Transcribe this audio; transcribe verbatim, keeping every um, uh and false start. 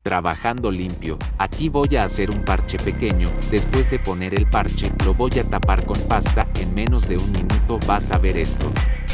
Trabajando limpio, aquí voy a hacer un parche pequeño. Después de poner el parche, lo voy a tapar con pasta. En menos de un minuto vas a ver esto.